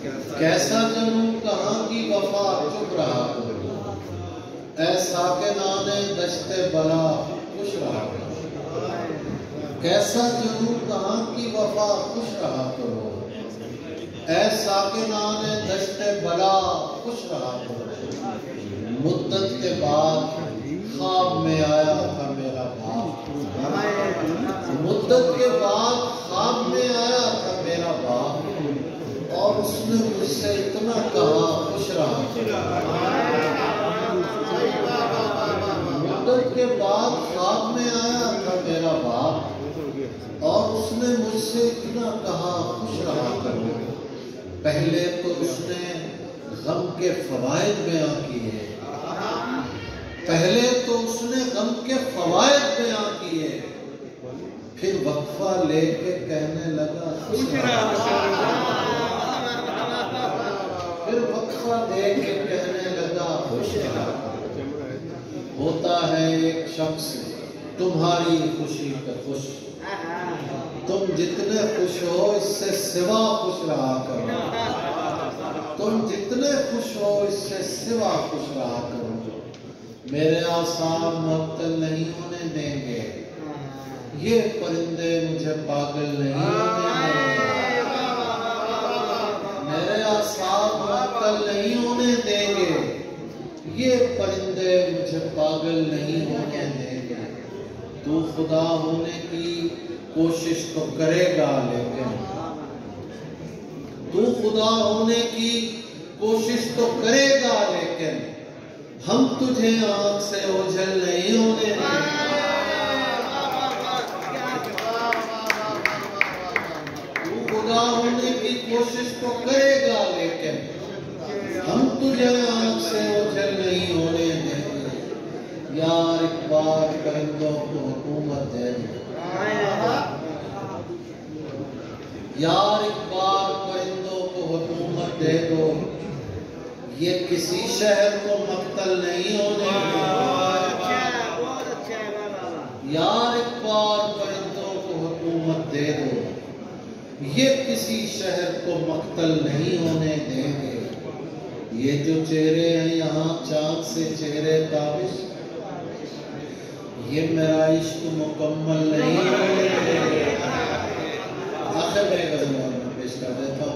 कैसा जनू कहाँ की वफा चुप रहा करो, ऐसा के नाने दश्ते बला खुश रहा करो। कैसा जनू कहाँ की वफा खुश रहा करो, ऐसा के नाने दश्ते बला खुश रहा करो। मुद्दत के बाद ख्वाब में आया था मेरा बाप, मुद्दत के बाद ख्वाब में आया था मेरा बाप, और उसने मुझसे इतना कहा खुश रहा। मुद्दत के बाद ख्वाब में आया था मेरा बाप, और उसने मुझसे इतना कहा खुश रहा करो। पहले तो उसने गम के फवायद बयां किए, पहले तो उसने गम के फवायद बयां किए, फिर वक्फा लेके कहने लगा खुश रहा। फिर वक्फा देके कहने लगा खुश रहा। होता है एक शख्स तुम्हारी खुशी पे खुश, तुम जितने खुश हो इससे सिवा खुश रहा करो, तुम जितने खुश हो इससे सिवा खुश रहा करो। मेरे आसाम मुअत्तल नहीं होने देंगे, ये परिंदे मुझे पागल नहीं होने देंगे, मेरे आसाम मुअत्तल नहीं होने देंगे, ये परिंदे मुझे पागल नहीं होने देंगे। तू खुदा होने की कोशिश तो करेगा, लेकिन तू खुदा होने की कोशिश तो करेगा, लेकिन हम तुझे आंख से ओझल नहीं होने देंगे। तू खुदा होने की कोशिश तो करेगा, लेकिन हम तुझे आंख से ओझल नहीं होने देंगे। यार एक बार परिंदों को हुकूमत दे दो, यार एक बार परिंदों को हुकूमत दे दो, ये किसी शहर को मक्तल नहीं होने देंगे। यार एक बार परिंदों को हुकूमत दे दो, ये किसी शहर को मक्तल नहीं होने देंगे। ये जो चेहरे हैं यहाँ चांद से चेहरे ताबिश, ये मेरा इश्क मुकम्मल नहीं होने देंगे। आखिर में गज़ल पेश कर देता हूँ।